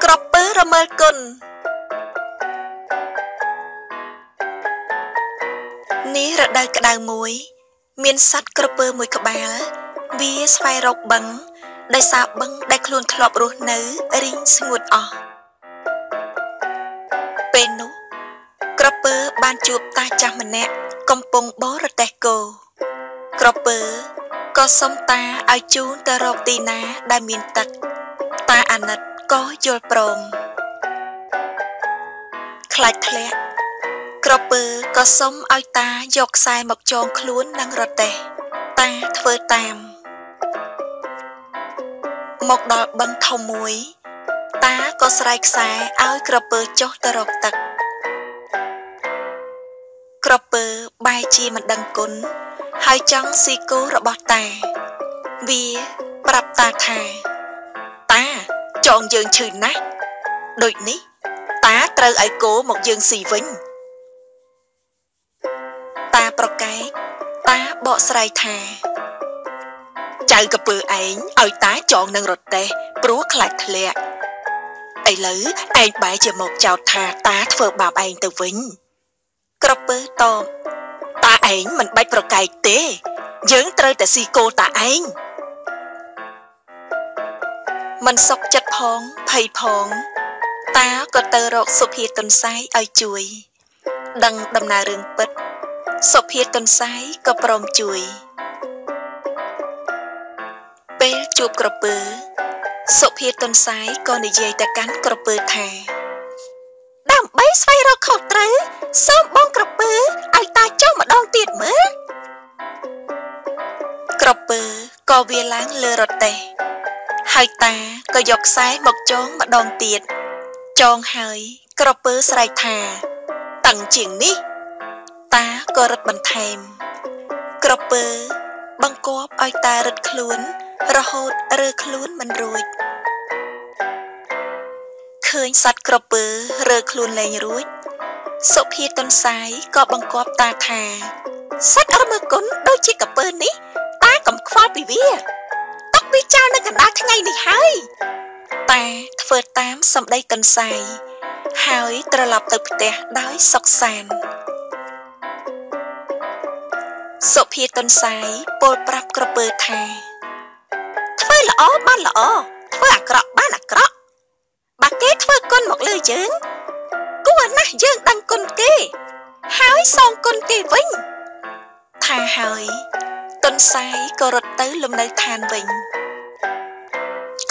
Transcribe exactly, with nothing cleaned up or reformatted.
ក្របពើរមើលគុណនេះរដូវក្តៅមួយមានសត្វក្រពើមួយក្បាលវាស្វែងរកបឹងដោយសារបឹងដែលខ្លួនធ្លាប់រស់នៅរីងស្ងួតអស់ពេលនោះក្រពើបានជួបតាចាស់ម្នាក់កំពុងបរទេះគោក្រពើក៏សុំតាឲ្យជូនទៅរកទីណាដែលមានទឹកតាអាណិតក៏យល់ព្រមខ្លាចធ្លាក់ក្រពើក៏សុំឲ្យតាយកខ្សែមកចងខ្លួននឹងរទេះតាធ្វើតាមមកដល់បឹងធំមួយតាក៏ស្រែកខ្សែឲ្យក្រពើចុះទៅរកទឹកក្រពើបែរជាមិនដឹងគុណហើយចង់ស៊ីគោរបស់តាវាប្រាប់តាថាតាចងយើងឈឺណាស់ដូចនេះតាត្រូវឲ្យគោមកយើងស៊ីវិញតាប្រកែកតាបកស្រាយថាចៅក្រពើឯងឲ្យតាចងនឹងរទេះព្រោះខ្លាចធ្លាក់ឥឡូវឯងបែរជាមកចោទថាតាធ្វើបាបឯងទៅវិញក្រពើតបតាឯងមិនបាច់ប្រកែកទេយើងត្រូវតែស៊ីគោតាឯងមិនសុខចិត្តផងភ័យផងតាក៏ទៅរកសុភាទុនសាយឲ្យជួយដឹងដំណើររឿងពិតសុភាទុនសាយក៏ព្រមជួយពេលជួបក្រពើសុភាទុនសាយក៏និយាយទៅកាន់ក្រពើថាដើម្បីស្វែងរកខុសត្រូវសូមបងក្រពើឲ្យតាចុះម្ដងទៀតមើលក្រពើក៏វាឡើងលើរទេះហើយតាក៏យកខ្សែមកចងម្ដងទៀតចងហើយក្រពើស្រែកថាតឹងជាងនេះតាក៏រត់បន្ថែមក្រពើបង្គាប់ឲ្យតារត់ខ្លួនរហូតរើខ្លួនមិនរួចឃើញសត្វក្រពើរើខ្លួនលែងរួចសុភាទុនសាយក៏បង្គាប់តាថាសត្វរមើគុណដូចជាក្រពើនេះតាកុំខ្វល់ពីវាទុកវាចោលនៅកណ្ដាលថ្ងៃនេះហើយតាធ្វើតាមសម្ដីទុនសាយហើយត្រឡប់ទៅផ្ទះដោយសុខសាន្តសុភាទុនសាយពោលប្រាប់ក្រពើថាធ្វើល្អបានល្អធ្វើអាក្រក់បានអាក្រក់បើគេធ្វើគុណមកលើយើងគួរណាស់យើងដឹងគុណគេហើយសងគុណគេវិញថាហើយទុនសាយក៏រត់ទៅលំនៅឋានវិញ